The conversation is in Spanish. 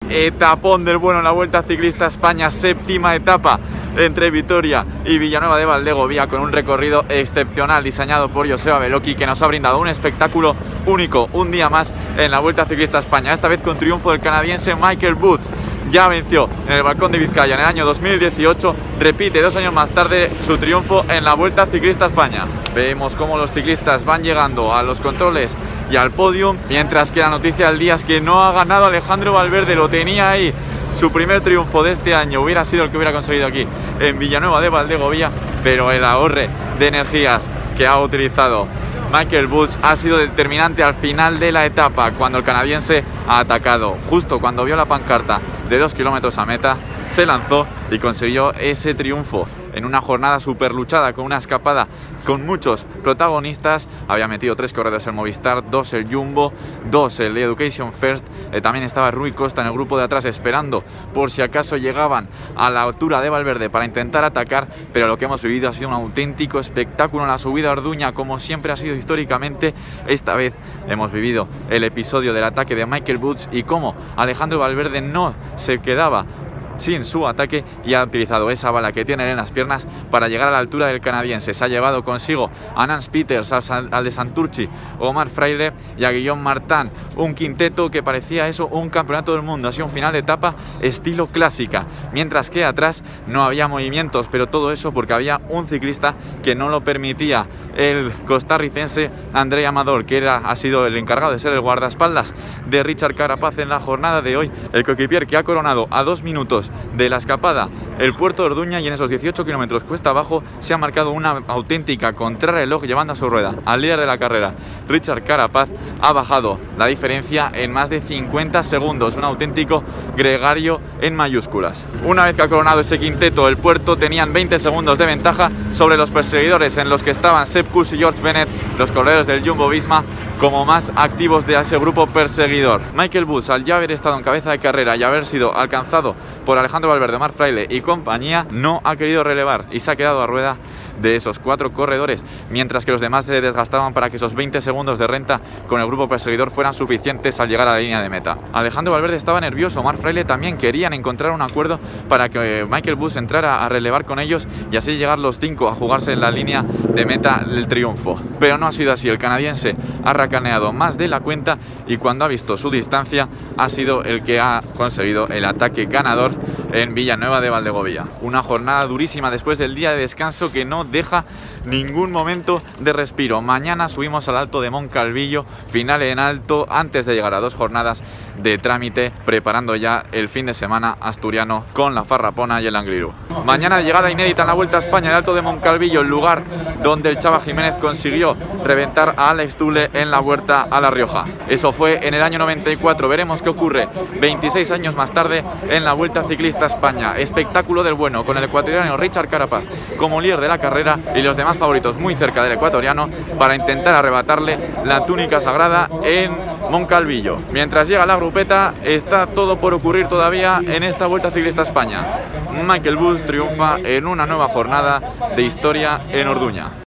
etapón del bueno en la Vuelta Ciclista España, séptima etapa entre Vitoria y Villanueva de Valdegovía, con un recorrido excepcional diseñado por Joseba Beloki, que nos ha brindado un espectáculo único, un día más en la Vuelta Ciclista España, esta vez con triunfo del canadiense Michael Woods. Ya venció en el Balcón de Vizcaya en el año 2018, repite 2 años más tarde su triunfo en la Vuelta Ciclista España. Vemos cómo los ciclistas van llegando a los controles y al podium, mientras que la noticia del día es que no ha ganado Alejandro Valverde, lo tenía ahí. Su primer triunfo de este año hubiera sido el que hubiera conseguido aquí en Villanueva de Valdegovía, pero el ahorre de energías que ha utilizado Michael Woods ha sido determinante al final de la etapa, cuando el canadiense ha atacado. Justo cuando vio la pancarta de 2 kilómetros a meta, se lanzó y consiguió ese triunfo. En una jornada súper luchada, con una escapada con muchos protagonistas. Había metido 3 corredores el Movistar, 2 el Jumbo, 2 el Education First. También estaba Rui Costa en el grupo de atrás esperando por si acaso llegaban a la altura de Valverde para intentar atacar, pero lo que hemos vivido ha sido un auténtico espectáculo en la subida a Orduña, como siempre ha sido históricamente. Esta vez hemos vivido el episodio del ataque de Michael Woods y cómo Alejandro Valverde no se quedaba sin su ataque y ha utilizado esa bala que tiene en las piernas para llegar a la altura del canadiense. Se ha llevado consigo a Nance Peters, al de Santurci, Omar Fraile y a Guillaume Martin, un quinteto que parecía eso, un campeonato del mundo. Ha sido un final de etapa estilo clásica, mientras que atrás no había movimientos, pero todo eso porque había un ciclista que no lo permitía, el costarricense André Amador, que ha sido el encargado de ser el guardaespaldas de Richard Carapaz en la jornada de hoy, el coequipier que ha coronado a 2 minutos de la escapada el puerto de Orduña, y en esos 18 kilómetros cuesta abajo se ha marcado una auténtica contrarreloj, llevando a su rueda al líder de la carrera, Richard Carapaz. Ha bajado la diferencia en más de 50 segundos, un auténtico gregario en mayúsculas. Una vez que ha coronado ese quinteto, el puerto, tenían 20 segundos de ventaja sobre los perseguidores, en los que estaban Sepp Kuss y George Bennett, los corredores del Jumbo-Visma, como más activos de ese grupo perseguidor. Michael Woods, al ya haber estado en cabeza de carrera y haber sido alcanzado por Alejandro Valverde, Omar Fraile y compañía, no ha querido relevar y se ha quedado a rueda de esos 4 corredores, mientras que los demás se desgastaban para que esos 20 segundos de renta con el grupo perseguidor fueran suficientes al llegar a la línea de meta. Alejandro Valverde estaba nervioso, Omar Fraile también, querían encontrar un acuerdo para que Michael Woods entrara a relevar con ellos y así llegar los 5 a jugarse en la línea de meta el triunfo. Pero no ha sido así, el canadiense ha racaneado más de la cuenta y cuando ha visto su distancia ha sido el que ha conseguido el ataque ganador en Villanueva de Valdegovía. Una jornada durísima después del día de descanso que no deja ningún momento de respiro. Mañana subimos al Alto de Moncalvillo, final en alto, antes de llegar a 2 jornadas de trámite, preparando ya el fin de semana asturiano con la Farrapona y el Angliru. Mañana llegada inédita en la Vuelta a España, el Alto de Moncalvillo, el lugar donde el Chava Jiménez consiguió reventar a Alex Tule en la Vuelta a La Rioja. Eso fue en el año 94. Veremos qué ocurre 26 años más tarde en la Vuelta Ciclista España. Espectáculo del bueno, con el ecuatoriano Richard Carapaz como líder de la carrera y los demás favoritos muy cerca del ecuatoriano para intentar arrebatarle la túnica sagrada en Moncalvillo. Mientras llega la grupeta, está todo por ocurrir todavía en esta Vuelta Ciclista España. Michael Woods triunfa en una nueva jornada de historia en Orduña.